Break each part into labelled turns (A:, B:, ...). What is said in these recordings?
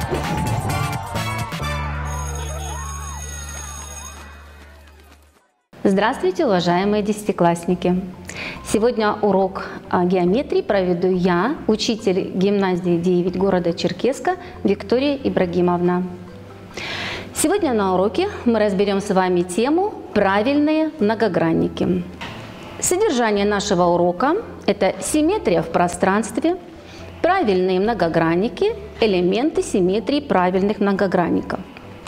A: Здравствуйте, уважаемые десятиклассники! Сегодня урок геометрии проведу я, учитель гимназии 9 города Черкесска Виктория Ибрагимовна. Сегодня на уроке мы разберем с вами тему «Правильные многогранники». Содержание нашего урока – это симметрия в пространстве, правильные многогранники, элементы симметрии правильных многогранников.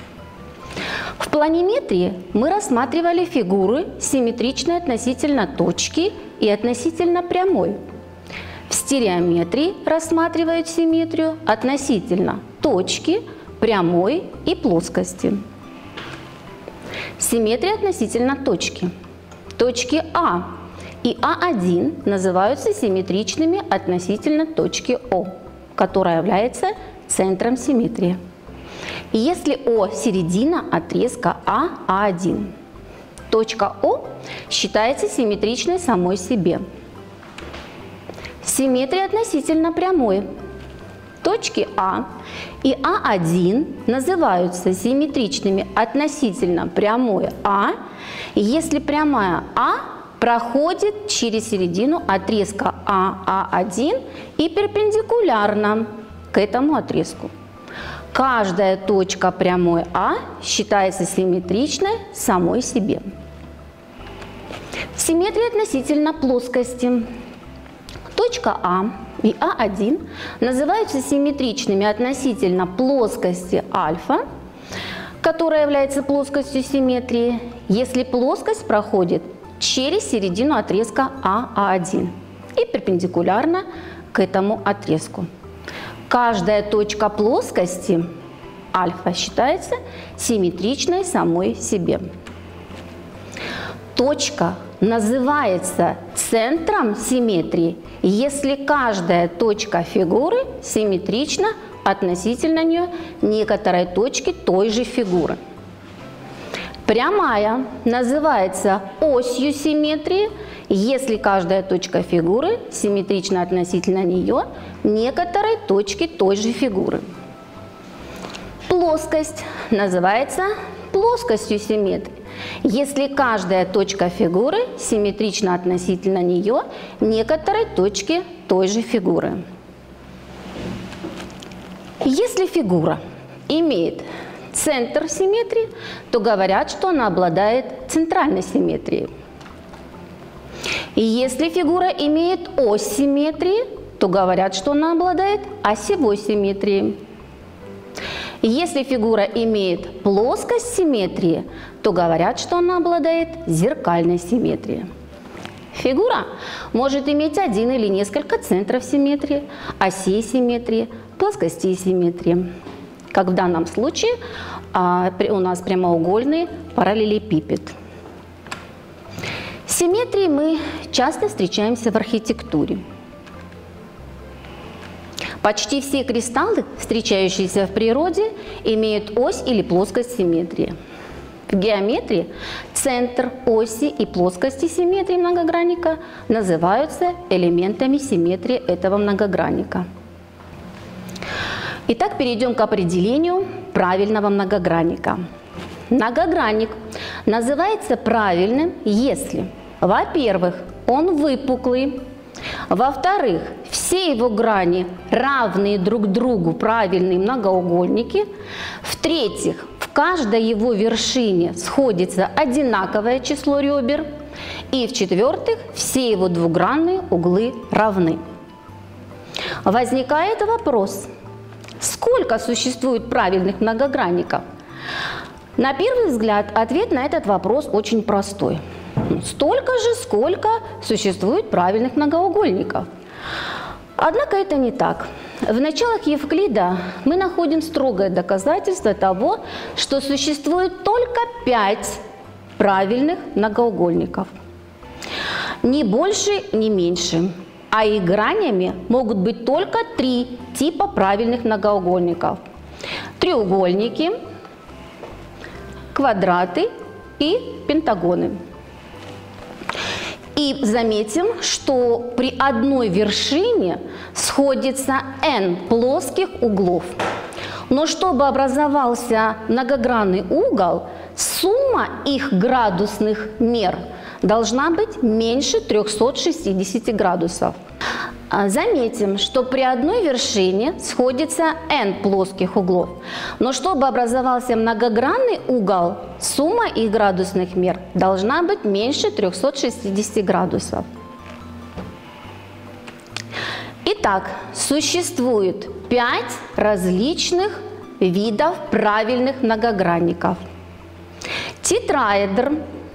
A: В планиметрии мы рассматривали фигуры, симметричные относительно точки и относительно прямой. В стереометрии рассматривают симметрию относительно точки, прямой и плоскости. Симметрия относительно точки. Точки А и А1 называются симметричными относительно точки О, которая является центром симметрии. И если О – середина отрезка А1, точка О считается симметричной самой себе. Симметрия относительно прямой. Точки А и А1 называются симметричными относительно прямой А, если прямая А проходит через середину отрезка А1 и перпендикулярно к этому отрезку. Каждая точка прямой А считается симметричной самой себе. Симметрия относительно плоскости. Точка А и А1 называются симметричными относительно плоскости альфа, которая является плоскостью симметрии, если плоскость проходит через середину отрезка А1 и перпендикулярно к этому отрезку. Каждая точка плоскости альфа считается симметричной самой себе. Точка называется центром симметрии, если каждая точка фигуры симметрична относительно нее некоторой точки той же фигуры. Прямая называется осью симметрии, если каждая точка фигуры симметрична относительно нее некоторой точки той же фигуры. Плоскость называется плоскостью симметрии, если каждая точка фигуры симметрична относительно нее некоторой точки той же фигуры. Если фигура имеет центр симметрии, то говорят, что она обладает центральной симметрией. И если фигура имеет ось симметрии, то говорят, что она обладает осевой симметрией. Если фигура имеет плоскость симметрии, то говорят, что она обладает зеркальной симметрией. Фигура может иметь один или несколько центров симметрии, осей симметрии, плоскостей симметрии. Как в данном случае у нас прямоугольный параллелепипед. Симметрии мы часто встречаемся в архитектуре. Почти все кристаллы, встречающиеся в природе, имеют ось или плоскость симметрии. В геометрии центр, оси и плоскости симметрии многогранника называются элементами симметрии этого многогранника. Итак, перейдем к определению правильного многогранника. Многогранник называется правильным, если, во-первых, он выпуклый, во-вторых, все его грани равные друг другу правильные многоугольники, в-третьих, в каждой его вершине сходится одинаковое число ребер, и в-четвертых, все его двугранные углы равны. Возникает вопрос: сколько существует правильных многогранников? На первый взгляд ответ на этот вопрос очень простой. Столько же, сколько существует правильных многоугольников. Однако это не так. В началах Евклида мы находим строгое доказательство того, что существует только 5 правильных многоугольников. Ни больше, ни меньше. А их гранями могут быть только 3 типа правильных многоугольников: треугольники, квадраты и пентагоны. И заметим, что при одной вершине сходится n плоских углов. Но чтобы образовался многогранный угол, сумма их градусных мер должна быть меньше 360 градусов. Заметим, что при одной вершине сходится n плоских углов, но чтобы образовался многогранный угол, сумма их градусных мер должна быть меньше 360 градусов. Итак, существует 5 различных видов правильных многогранников. Тетраэдр,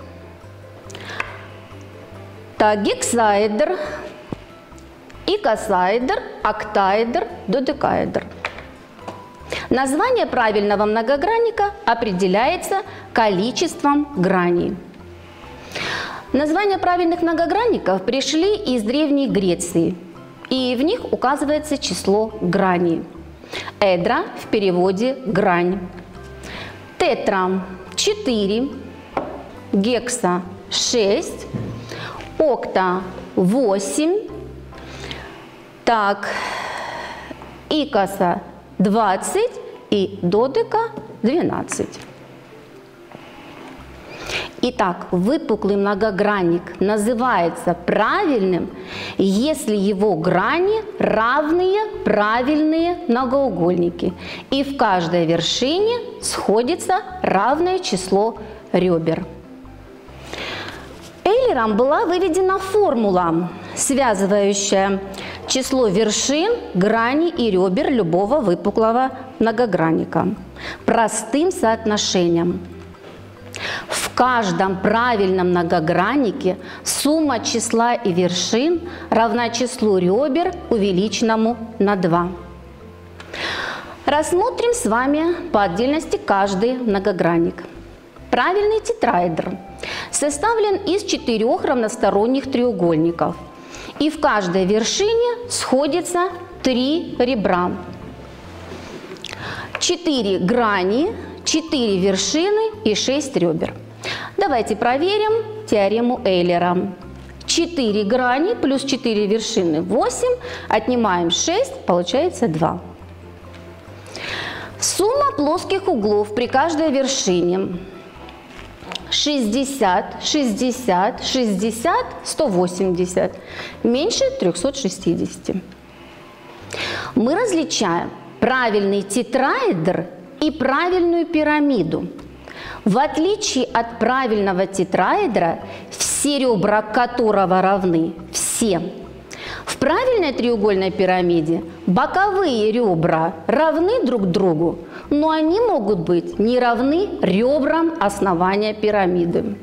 A: гексаэдр, икосаэдр, октаэдр, додекаэдр. Название правильного многогранника определяется количеством граней. Названия правильных многогранников пришли из Древней Греции, и в них указывается число граней. Эдра в переводе грань. Тетра 4, гекса 6, окта 8, икоса 20 и додека 12. Итак, выпуклый многогранник называется правильным, если его грани равные правильные многоугольники, и в каждой вершине сходится равное число ребер. Эйлером была выведена формула, связывающая число вершин, граней и ребер любого выпуклого многогранника простым соотношением. В каждом правильном многограннике сумма числа и вершин равна числу ребер, увеличенному на 2. Рассмотрим с вами по отдельности каждый многогранник. Правильный тетраэдр составлен из 4 равносторонних треугольников, и в каждой вершине сходится 3 ребра, 4 грани, 4 вершины и 6 ребер. Давайте проверим теорему Эйлера. 4 грани плюс 4 вершины 8, отнимаем 6, получается 2. Сумма плоских углов при каждой вершине 60, 60, 60, 180, меньше 360. Мы различаем правильный тетраэдр и правильную пирамиду. В отличие от правильного тетраэдра, все ребра которого равны, все. В правильной треугольной пирамиде боковые ребра равны друг другу, но они могут быть не равны ребрам основания пирамиды.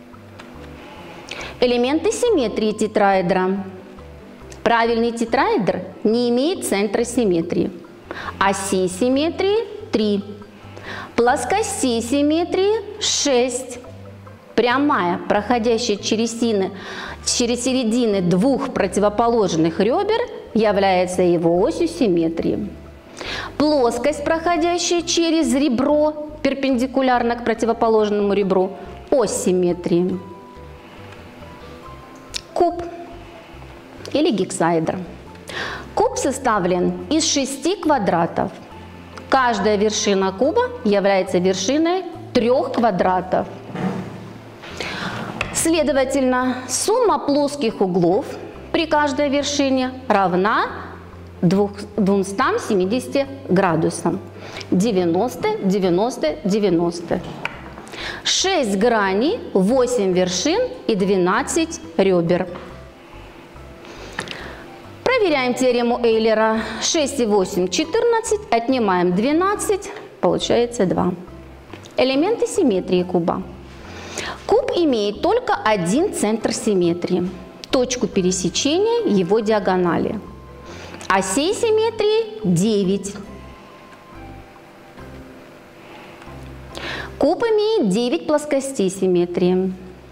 A: Элементы симметрии тетраэдра. Правильный тетраэдр не имеет центра симметрии. Осей симметрии 3. Плоскостей симметрии 6. Прямая, проходящая через середины двух противоположных ребер, является его осью симметрии. Плоскость, проходящая через ребро, перпендикулярно к противоположному ребру, ось симметрии. Куб или гексаэдр. Куб составлен из 6 квадратов. Каждая вершина куба является вершиной 3 квадратов. Следовательно, сумма плоских углов при каждой вершине равна 270 градусам. 90, 90, 90. 6 граней, 8 вершин и 12 ребер. Проверяем теорему Эйлера. 6 и 8 – 14, отнимаем 12, получается 2. Элементы симметрии куба. Куб имеет только один центр симметрии – точку пересечения его диагонали. Осей симметрии – 9. Куб имеет 9 плоскостей симметрии.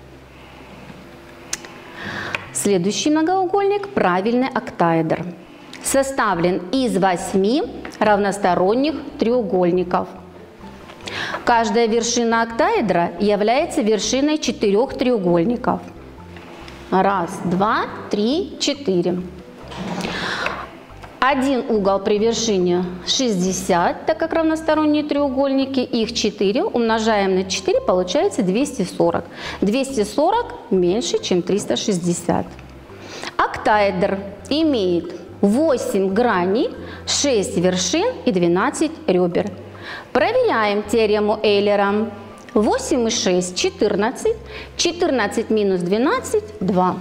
A: Следующий многоугольник – правильный октаэдр. Составлен из 8 равносторонних треугольников. Каждая вершина октаэдра является вершиной 4 треугольников. 1, 2, 3, 4. Один угол при вершине 60, так как равносторонние треугольники, их 4, умножаем на 4, получается 240. 240 меньше, чем 360. Октаэдр имеет 8 граней, 6 вершин и 12 ребер. Проверяем теорему Эйлера. 8 и 6 – 14, 14 минус 12 – 2.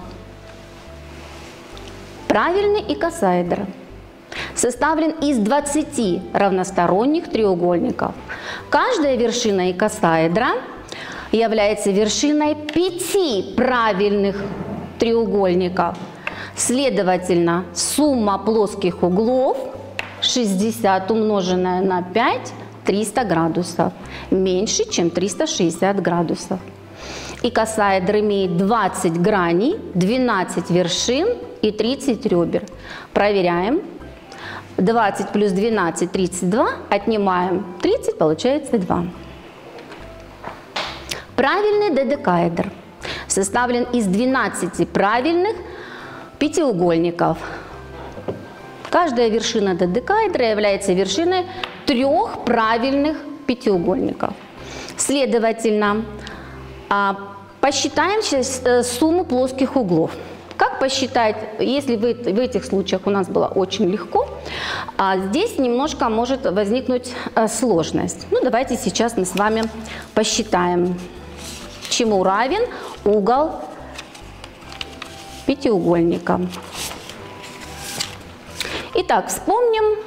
A: Правильный икосаэдр составлен из 20 равносторонних треугольников. Каждая вершина икосаэдра является вершиной 5 правильных треугольников. Следовательно, сумма плоских углов 60 умноженная на 5 – 300 градусов, меньше, чем 360 градусов. Икосаэдр имеет 20 граней, 12 вершин и 30 ребер. Проверяем. 20 плюс 12 – 32, отнимаем 30, получается 2. Правильный додекаэдр составлен из 12 правильных пятиугольников. Каждая вершина додекаэдра является вершиной 3 правильных пятиугольников. Следовательно, посчитаем сейчас сумму плоских углов. Как посчитать, если в этих случаях у нас было очень легко, а здесь немножко может возникнуть сложность. Ну, давайте сейчас мы с вами посчитаем, чему равен угол пятиугольника. Итак, вспомним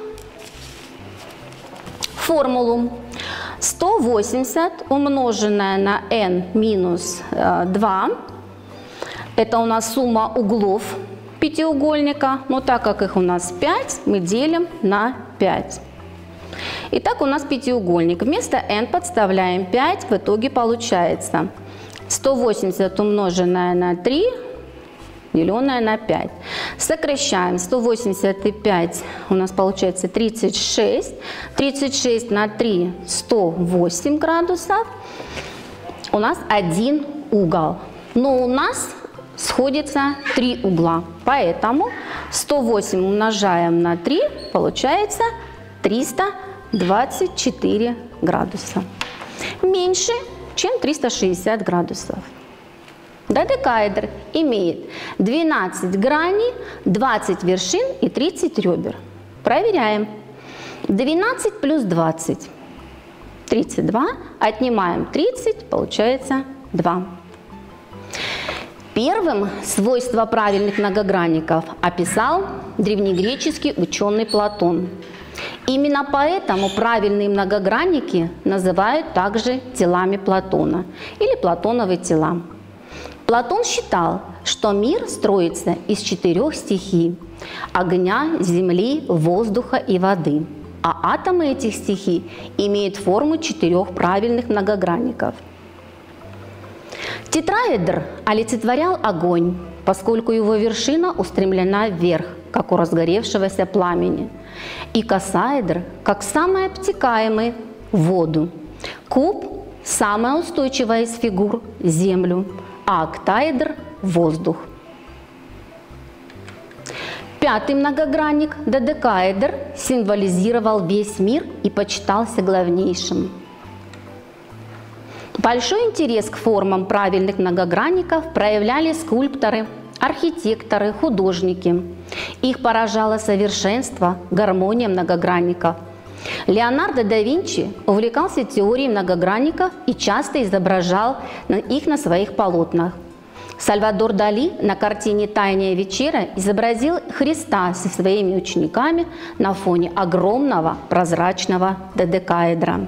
A: формулу. 180 умноженное на n минус 2. Это у нас сумма углов пятиугольника, но так как их у нас 5, мы делим на 5. Итак, у нас пятиугольник. Вместо n подставляем 5, в итоге получается 180 умноженное на 3, деленное на 5. Сокращаем. 185 у нас получается 36. 36 на 3 – 108 градусов. У нас один угол. Но у нас сходится 3 угла. Поэтому 108 умножаем на 3, получается 324 градуса. Меньше, чем 360 градусов. Додекаэдр имеет 12 граней, 20 вершин и 30 ребер. Проверяем. 12 плюс 20 – 32. Отнимаем 30, получается 2. Первым свойства правильных многогранников описал древнегреческий ученый Платон. Именно поэтому правильные многогранники называют также телами Платона или Платоновы тела. Платон считал, что мир строится из 4 стихий – огня, земли, воздуха и воды, а атомы этих стихий имеют форму 4 правильных многогранников. Тетраэдр олицетворял огонь, поскольку его вершина устремлена вверх, как у разгоревшегося пламени. Икосаэдр, как самый обтекаемый, – воду. Куб – самая устойчивая из фигур – землю, а октаэдр – воздух. Пятый многогранник – додекаэдр – символизировал весь мир и почитался главнейшим. Большой интерес к формам правильных многогранников проявляли скульпторы, архитекторы, художники. Их поражало совершенство, гармония многогранников. Леонардо да Винчи увлекался теорией многогранников и часто изображал их на своих полотнах. Сальвадор Дали на картине «Тайная вечеря» изобразил Христа со своими учениками на фоне огромного прозрачного додекаэдра.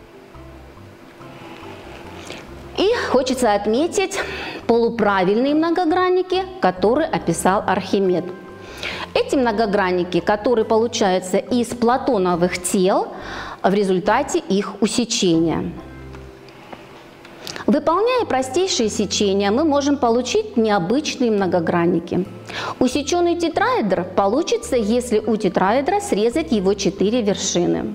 A: И хочется отметить полуправильные многогранники, которые описал Архимед. Эти многогранники, которые получаются из платоновых тел в результате их усечения. Выполняя простейшие сечения, мы можем получить необычные многогранники. Усеченный тетраэдр получится, если у тетраэдра срезать его 4 вершины.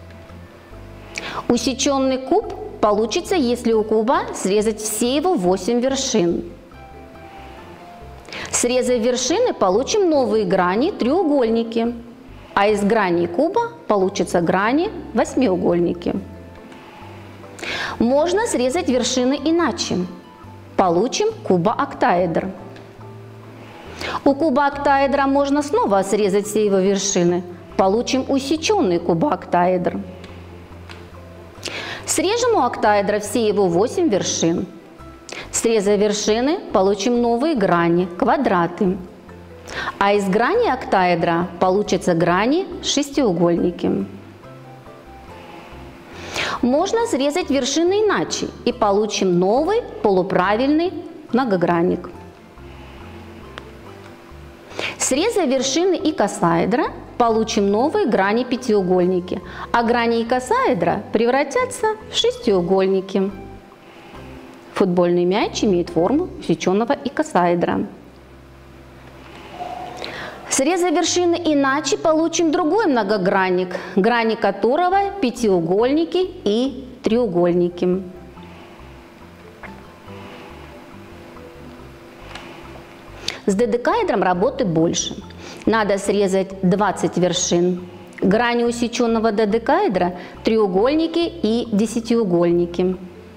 A: Усеченный куб получится, если у куба срезать все его 8 вершин. Срезав вершины, получим новые грани, треугольники. а из граней куба получатся грани восьмиугольники. Можно срезать вершины иначе. Получим кубооктаэдр. У кубооктаэдра можно снова срезать все его вершины. Получим усеченный кубооктаэдр. Срежем у октаэдра все его 8 вершин. Срезая вершины, получим новые грани, квадраты. А из грани октаэдра получатся грани шестиугольники. Можно срезать вершины иначе и получим новый полуправильный многогранник. Срезая вершины икосаэдра, получим новые грани пятиугольники, а грани икосаэдра превратятся в шестиугольники. Футбольный мяч имеет форму усеченного икосаэдра. Срезая вершины иначе, получим другой многогранник, грани которого пятиугольники и треугольники. С додекаэдром работы больше. Надо срезать 20 вершин. Грани усеченного додекаэдра – треугольники и десятиугольники.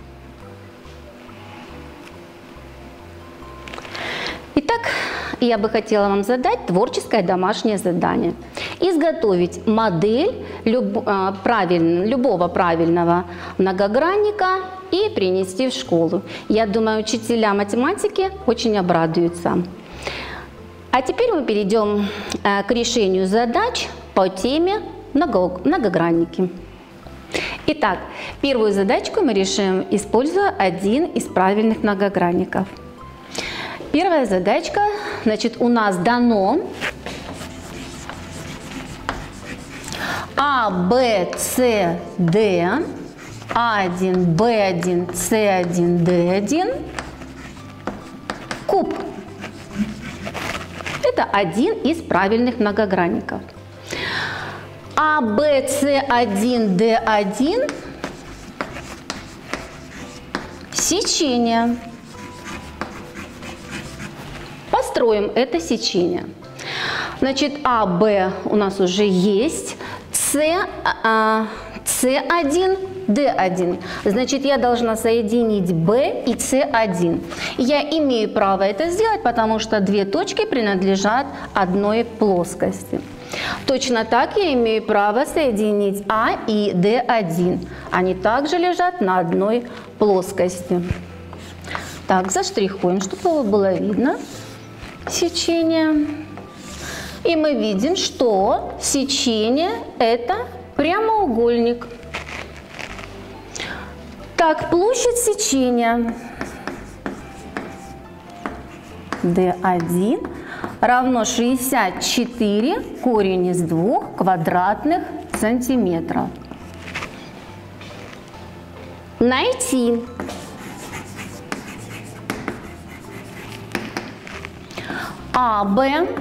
A: Итак, я бы хотела вам задать творческое домашнее задание. Изготовить модель любого правильного многогранника и принести в школу. Я думаю, учителя математики очень обрадуются. А теперь мы перейдем к решению задач по теме многогранники. Итак, первую задачку мы решим, используя один из правильных многогранников. Первая задачка, значит, у нас дано А, Б, С, Д, А1, Б1, С1, Д1, куб. Это один из правильных многогранников. А, Б, С1, Д1 сечение. Построим это сечение. Значит, А, Б у нас уже есть, С1, D1. Значит, я должна соединить B и C1. Я имею право это сделать, потому что две точки принадлежат одной плоскости. Точно так я имею право соединить А и D1. Они также лежат на одной плоскости. Так, заштрихуем, чтобы было видно сечение. И мы видим, что сечение – это прямоугольник. Так, площадь сечения D1 равно 64 корень из 2 квадратных сантиметров. Найти АБ,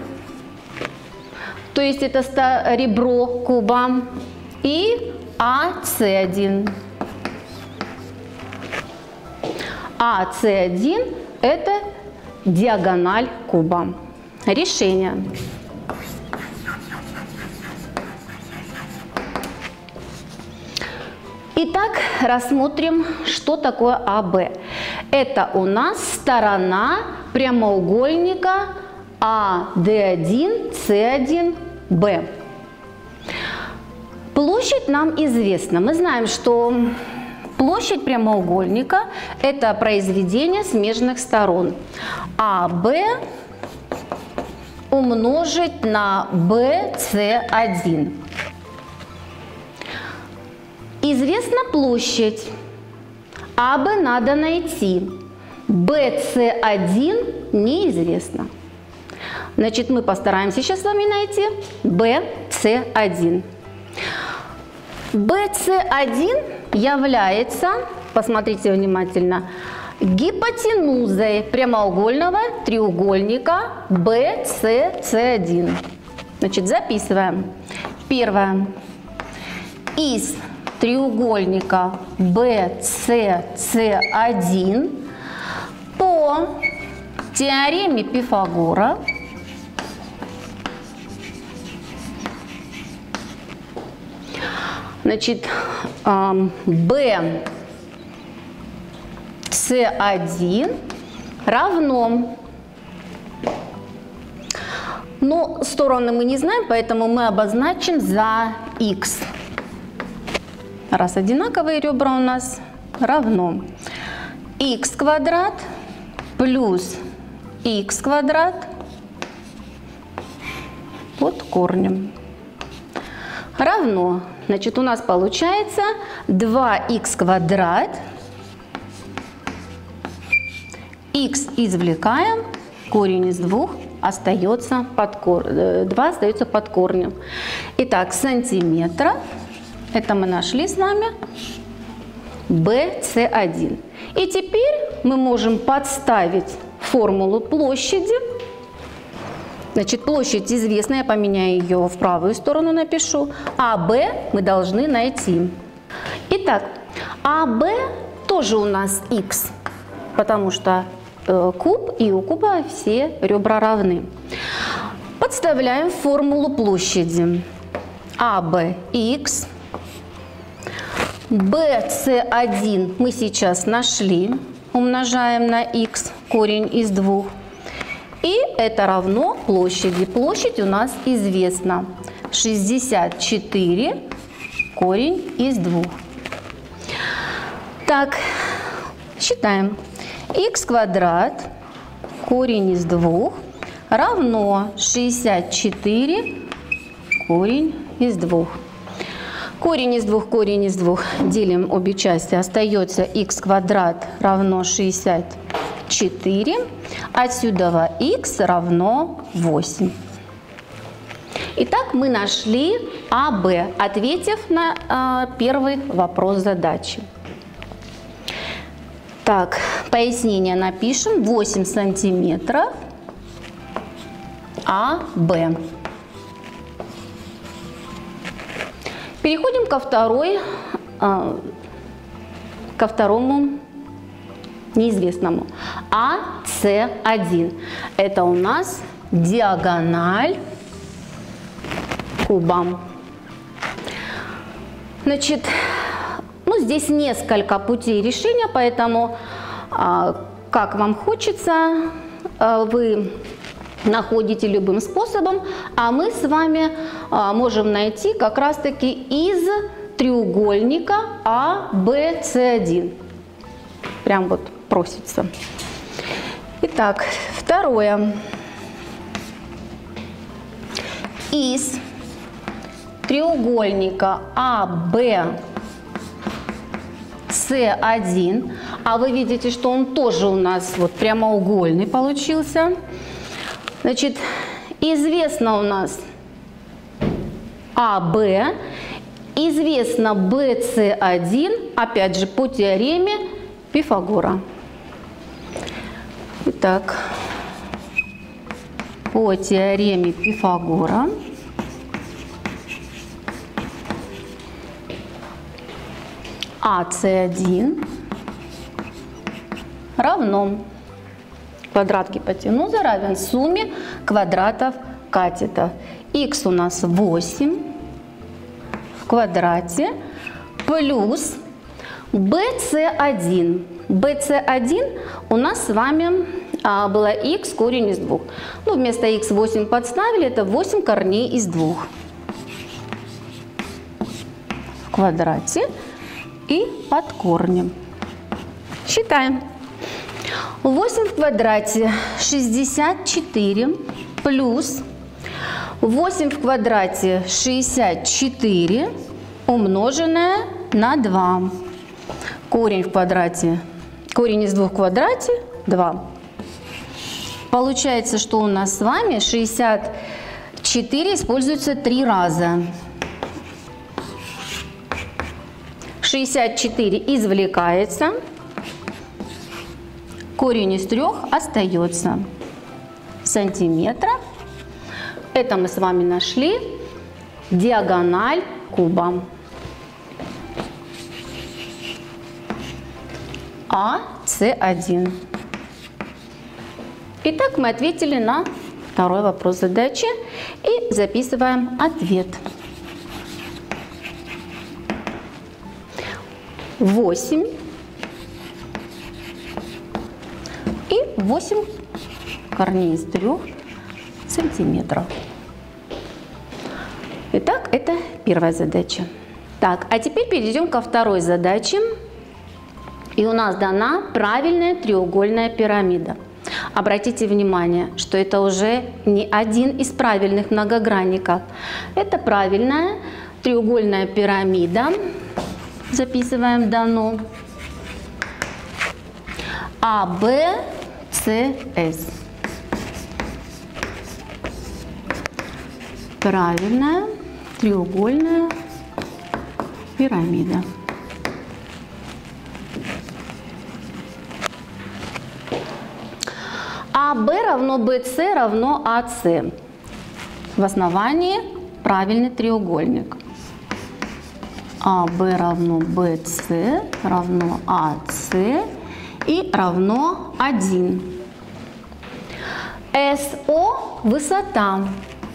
A: то есть это ребро куба, и АС1. АС1 – это диагональ куба. Решение. Итак, рассмотрим, что такое АБ. Это у нас сторона прямоугольника АД1, С1, Б. Площадь нам известна. Мы знаем, что площадь прямоугольника – это произведение смежных сторон. АБ умножить на BC1. Известна площадь. АБ надо найти. BC1 неизвестно. Значит, мы постараемся сейчас с вами найти BC1. BC1 является, посмотрите внимательно, гипотенузой прямоугольного треугольника BCC1. Значит, записываем. Первое. Из треугольника BCC1 по теореме Пифагора Значит, BC1 равно, но стороны мы не знаем, поэтому мы обозначим за x. Раз одинаковые ребра у нас, равно x квадрат плюс x квадрат под корнем равно, значит, у нас получается 2х квадрат, x извлекаем, корень из 2 остается под корнем, 2 остается под корнем. Итак, сантиметров, это мы нашли с вами, BC1. И теперь мы можем подставить формулу площади. Значит, площадь известна, я поменяю ее в правую сторону, напишу. АБ мы должны найти. Итак, АБ тоже у нас х, потому что куб, и у куба все ребра равны. Подставляем формулу площади. АБ х, BC1 мы сейчас нашли, умножаем на х, корень из 2. И это равно площади. Площадь у нас известна. 64 корень из 2. Так, считаем. Х квадрат корень из 2 равно 64 корень из 2. Корень из 2 делим обе части. Остается х квадрат равно 64. Отсюда х равно 8. Итак, мы нашли АБ, ответив на первый вопрос задачи. Так, пояснение напишем. 8 сантиметров АБ. Переходим ко второму неизвестному. АС1. Это у нас диагональ куба. Значит, здесь несколько путей решения, поэтому как вам хочется, вы находите любым способом, а мы с вами можем найти как раз-таки из треугольника АБС1. Прям вот просится. Итак, второе. Из треугольника АБС1, а вы видите, что он тоже у нас вот прямоугольный получился. Значит, известно у нас АБ, известно BC1, опять же по теореме Пифагора. Итак, по теореме Пифагора АС1 равно, квадрат гипотенузы равен сумме квадратов катетов. Х у нас 8 в квадрате плюс BC1. BC1 у нас с вами было х корень из 2. Вместо х 8 подставили, это 8 корней из 2 в квадрате и под корнем. Считаем. 8 в квадрате 64 плюс 8 в квадрате 64 умноженное на 2. Корень в квадрате, корень из 2 в квадрате 2. Получается, что у нас с вами 64 используется 3 раза. 64 извлекается. Корень из 3 остается. Сантиметра. Это мы с вами нашли диагональ куба. АС1. Итак, мы ответили на второй вопрос задачи и записываем ответ. 8 и 8 корней из 3 сантиметров. Итак, это первая задача. Так, а теперь перейдем ко второй задаче. И у нас дана правильная треугольная пирамида. Обратите внимание, что это уже не один из правильных многогранников. Это правильная треугольная пирамида. Записываем дано. АБЦС. Правильная треугольная пирамида. АБ равно БС равно АС. В основании правильный треугольник. АБ равно БС равно АС и равно 1. СО – высота.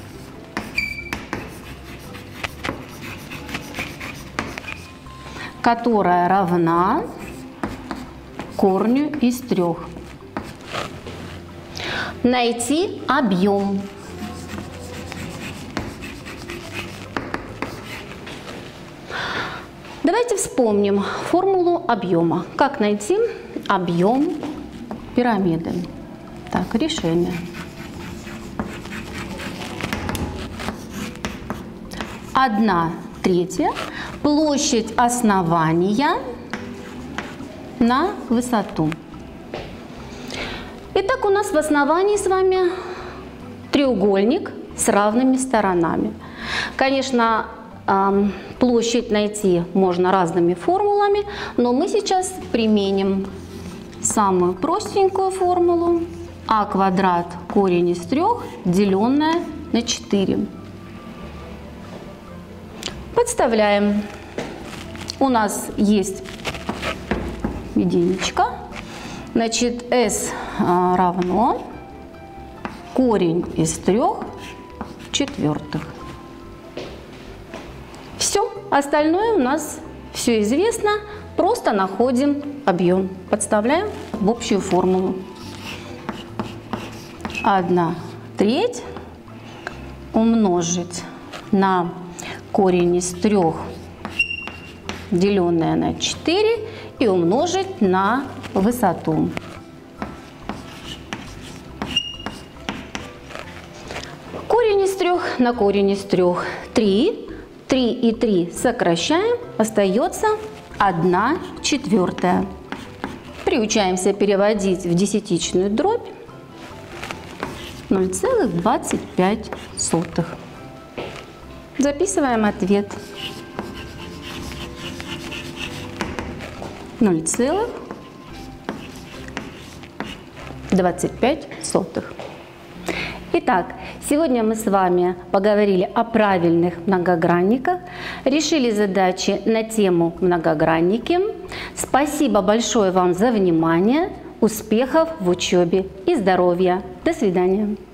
A: Которая равна корню из 3. Найти объем. Давайте вспомним формулу объема. Как найти объем пирамиды? Так, решение. 1/3 площадь основания на высоту. Итак, у нас в основании с вами треугольник с равными сторонами. Конечно, площадь найти можно разными формулами, но мы сейчас применим самую простенькую формулу. А квадрат корень из 3, деленное на 4. Подставляем. У нас есть единичка. Значит, S равно корень из 3/4. Все, остальное у нас все известно. Просто находим объем. Подставляем в общую формулу. 1/3 умножить на корень из 3, деленное на 4, и умножить на высоту. Корень из 3 на корень из 3. 3. 3 и 3 сокращаем. Остается 1/4. Приучаемся переводить в десятичную дробь. 0,25. Записываем ответ. 0,25. Итак, сегодня мы с вами поговорили о правильных многогранниках, решили задачи на тему многогранники. Спасибо большое вам за внимание, успехов в учебе и здоровья. До свидания.